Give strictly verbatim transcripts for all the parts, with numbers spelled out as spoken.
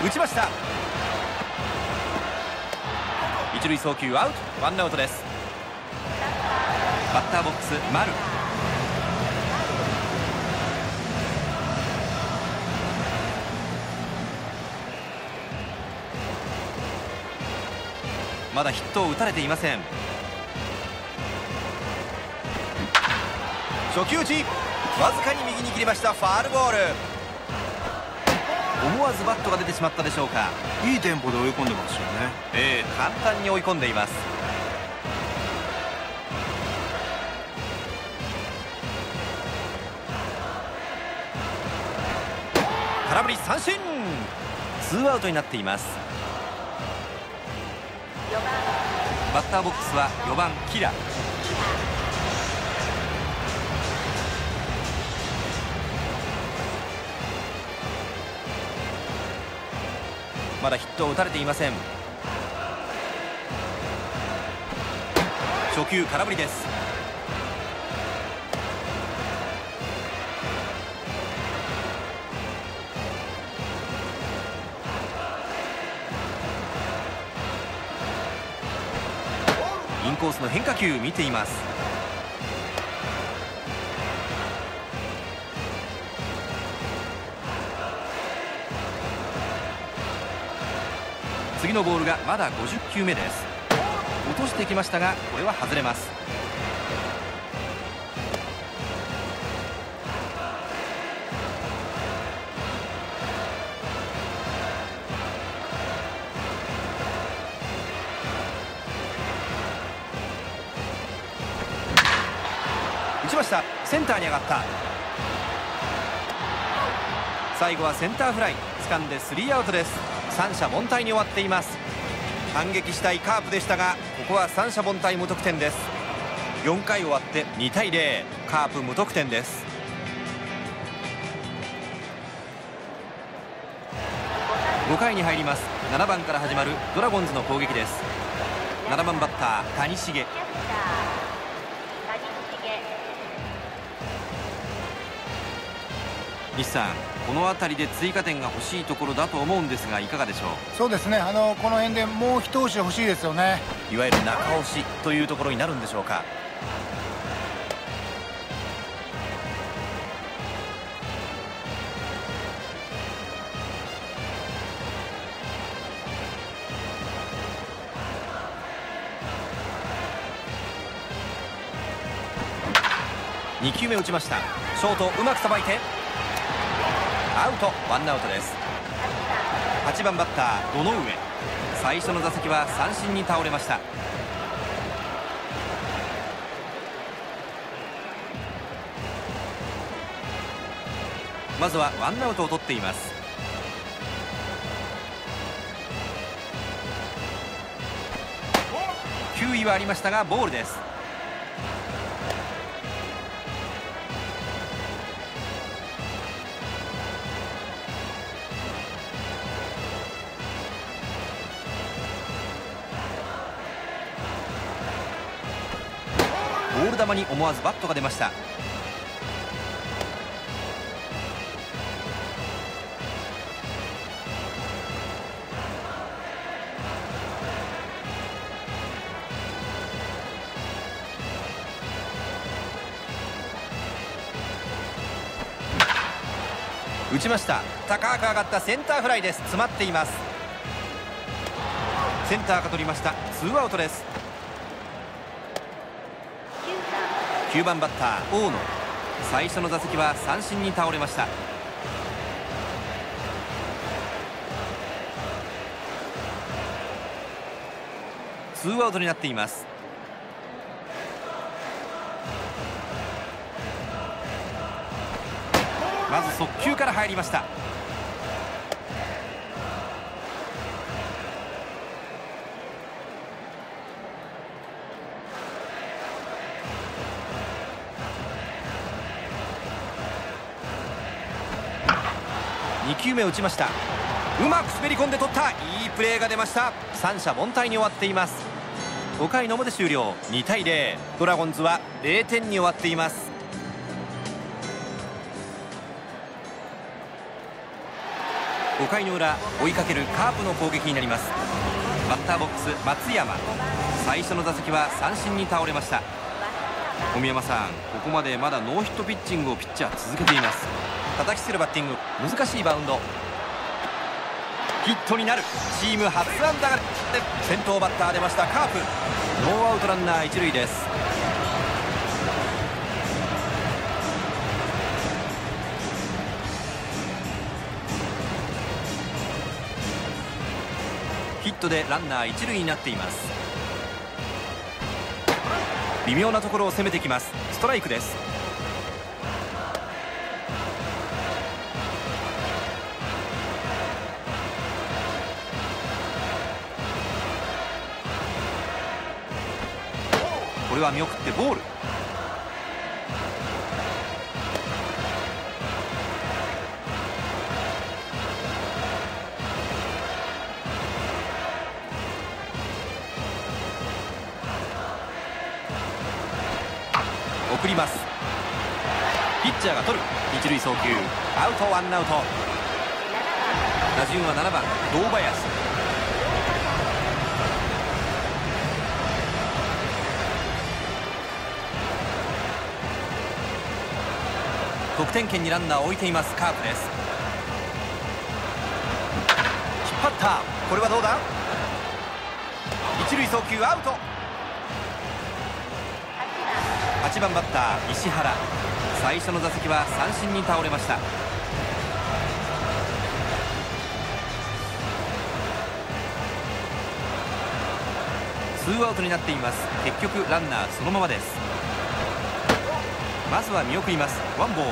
打ちました。一塁送球アウト、ワンアウトです。バッターボックス丸。まだヒットを打たれていません。初球打ち、わずかに右に切りました。ファールボール。思わずバットが出てしまったでしょうか。 いいテンポで追い込んでますよね。 ええ、簡単に追い込んでいます。空振り三振、ツーアウトになっています。バッターボックスはよばんキラ。まだヒットを打たれていません。初球空振りです。インコースの変化球見ています。次のボールがまだごじゅっきゅうめです。落としてきましたがこれは外れます。打ちました。センターに上がった。最後はセンターフライ、掴んでスリーアウトです。三者凡退に終わっています。反撃したいカープでしたがここは三者凡退無得点です。よんかい終わってにたいゼロ、カープ無得点です。ごかいに入ります。ななばんから始まるドラゴンズの攻撃です。ななばんバッター谷繁。西さん、この辺りで追加点が欲しいところだと思うんですがいかがでしょう。 そうですね、あのこの辺でもう一押し欲しいですよね。 いわゆる中押しというところになるんでしょうか。にきゅうめ打ちました。ショートうまくさばいてアウト、ワンアウトです。はちばんバッター堂上。最初の打席は三振に倒れました。まずはワンアウトを取っています。球威はありましたがボールです。ボール球に思わずバットが出ました。打ちました。高く上がったセンターフライです。詰まっています。センターが取りました。ツーアウトです。きゅうばんバッター大野。最初の打席は三振に倒れました。ツーアウトになっています。まず速球から入りました。にきゅうめ打ちました。うまく滑り込んで取った。いいプレーが出ました。三者凡退に終わっています。ごかいの表終了。にたいゼロ、ドラゴンズはゼロてんに終わっています。 ごかいの裏、追いかけるカープの攻撃になります。バッターボックス松山、最初の打席は三振に倒れました。小宮山さん、ここまでまだノーヒットピッチングをピッチャー続けています。叩きつけるバッティング、難しいバウンド、ヒットになる。チーム初安打が先頭バッター出ました。カープノーアウトランナー一塁です。ヒットでランナー一塁になっています。微妙なところを攻めてきます。ストライクです。これは見送ってボール。送ります。ピッチャーが取る。一塁送球、アウト、ワンアウト。打順はななばん堂林。得点圏にランナーを置いています。カープです。引っ張った。これはどうだ。一塁送球、アウト。はちばんバッター石原、最初の打席は三振に倒れました。ツーアウトになっています。結局ランナーそのままです。まずは見送ります。ワンボール。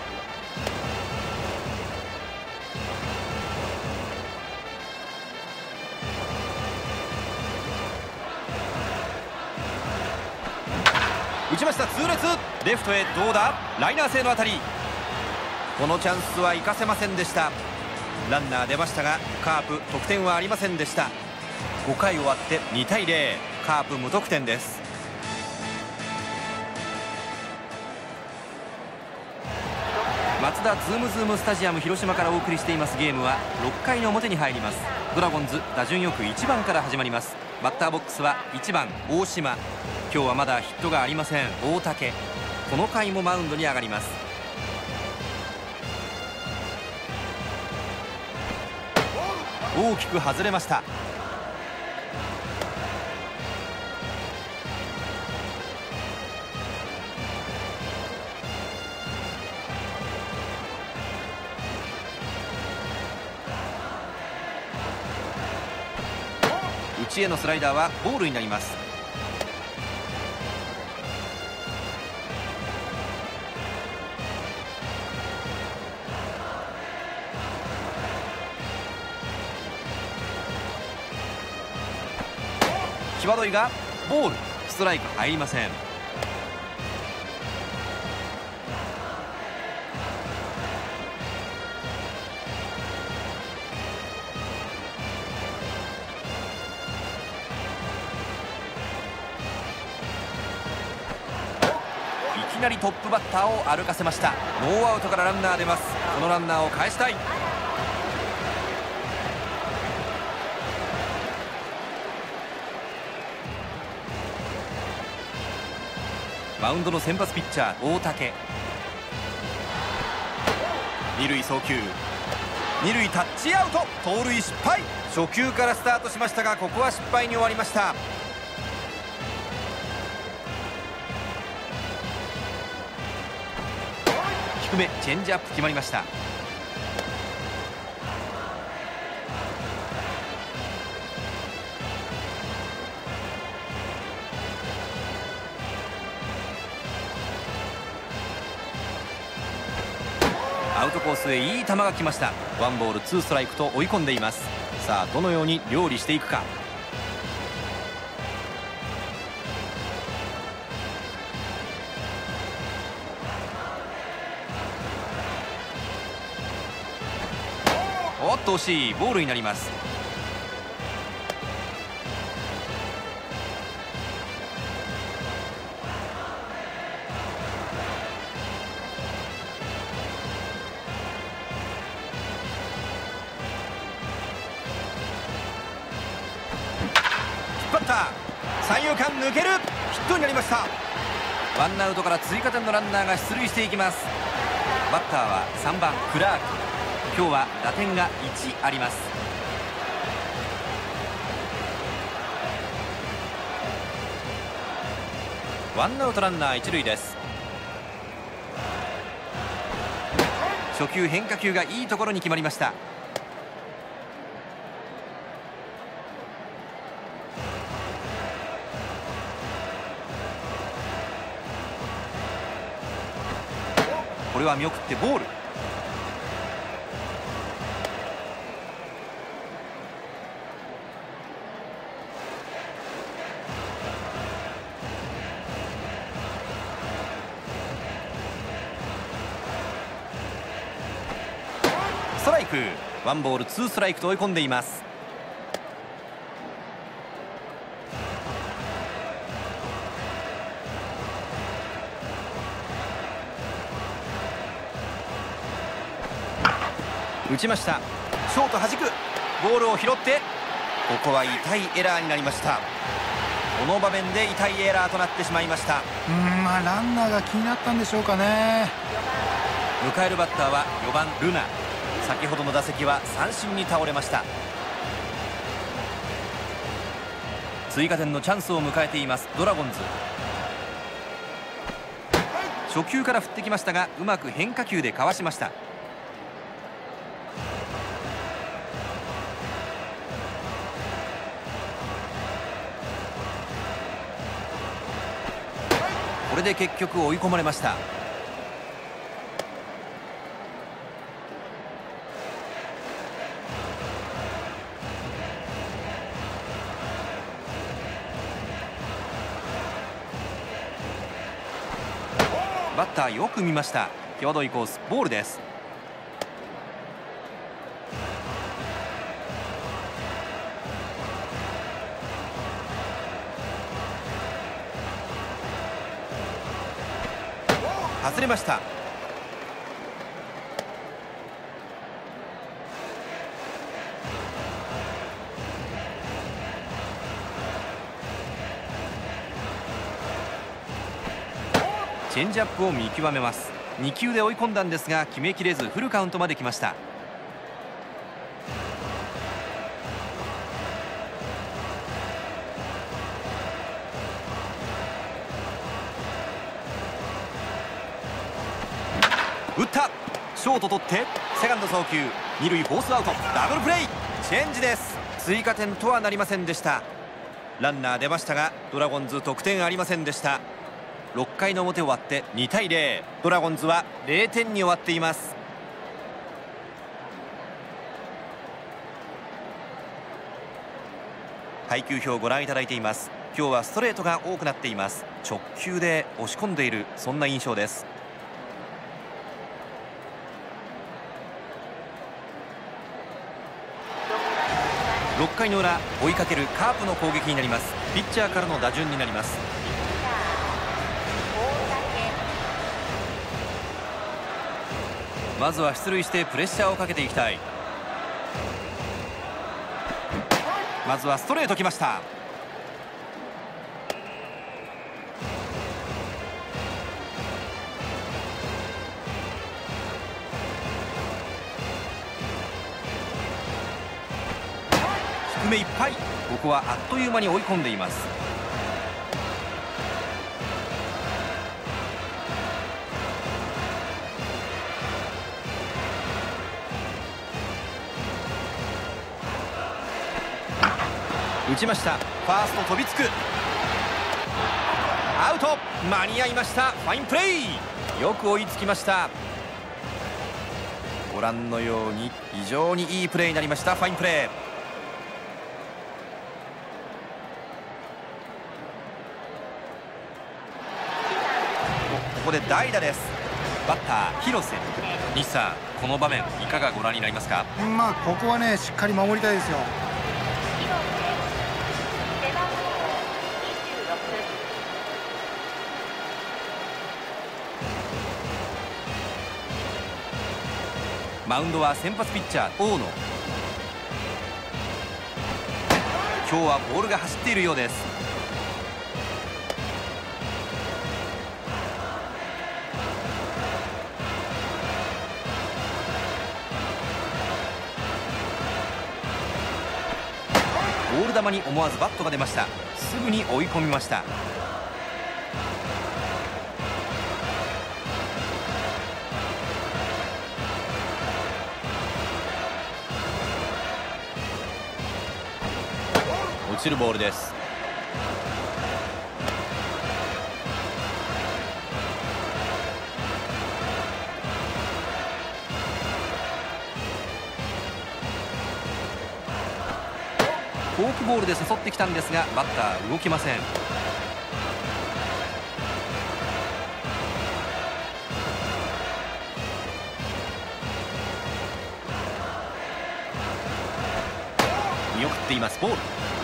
打ちました。痛烈。レフトへ、どうだ。ライナー性の当たり。このチャンスは生かせませんでした。ランナー出ましたがカープ得点はありませんでした。ごかい終わってにたいゼロ、カープ無得点です。マツダズームズームスタジアム広島からお送りしていますゲームはろっかいの表に入ります。ドラゴンズ打順よくいちばんから始まります。バッターボックスはいちばん大島。今日はまだヒットがありません。大竹、この回もマウンドに上がります。大きく外れました。内へのスライダーはボールになります。際どいがボール。ストライク入りません。いきなりトップバッターを歩かせました。ノーアウトからランナー出ます。このランナーを返したい。マウンドの先発ピッチャー大竹、二塁送球、二塁タッチアウト。盗塁失敗。初球からスタートしましたがここは失敗に終わりました。低めチェンジアップ決まりました。アウトコースへいい球が来ました。ワンボールツーストライクと追い込んでいます。さあどのように料理していくか。おっと惜しい。ボールになります。 バッター、三遊間抜ける、ヒットになりました。ワンアウトから追加点のランナーが出塁していきます。バッターはさんばんクラーク。今日は打点がいちあります。ワンアウトランナー一塁です。初球変化球がいいところに決まりました。これは見送ってボール。ストライク、ワンボールツーストライクと追い込んでいます。打ちました。ショート弾く、ボールを拾って、ここは痛いエラーになりました。この場面で痛いエラーとなってしまいました。 うーん、まあランナーが気になったんでしょうかね。 迎えるバッターはよばんルナ。先ほどの打席は三振に倒れました。追加点のチャンスを迎えていますドラゴンズ。初球から振ってきましたが、うまく変化球でかわしました。これで結局追い込まれました。バッターよく見ました。際どいコース、ボールです。外れました。チェンジアップを見極めます。に球で追い込んだんですが決めきれず、フルカウントまで来ました。打った、ショート取ってセカンド送球、二塁フォースアウト、ダブルプレー、チェンジです。追加点とはなりませんでした。ランナー出ましたがドラゴンズ得点ありませんでした。ろっかいの表終わってにたいゼロ、ドラゴンズはゼロてんに終わっています。配球表をご覧いただいています。今日はストレートが多くなっています。直球で押し込んでいる、そんな印象です。ろっかいの裏、追いかけるカープの攻撃になります。ピッチャーからの打順になります。まずは出塁してプレッシャーをかけていきたい。まずはストレートきました。低めいっぱい、ここはあっという間に追い込んでいます。打ちました。ファースト飛びつく、アウト、間に合いました。ファインプレー、よく追いつきました。ご覧のように非常にいいプレーになりました。ファインプレー。ここで代打です。バッター広瀬。西さん、この場面いかがご覧になりますか？ まあここはね、しっかり守りたいですよ。マウンドは先発ピッチャー大野。 今日はボールが走っているようです。ボール球に思わずバットが出ました。すぐに追い込みました。落ちるボールです。フォークボールで誘ってきたんですがバッター動きません。見送っています。ボール。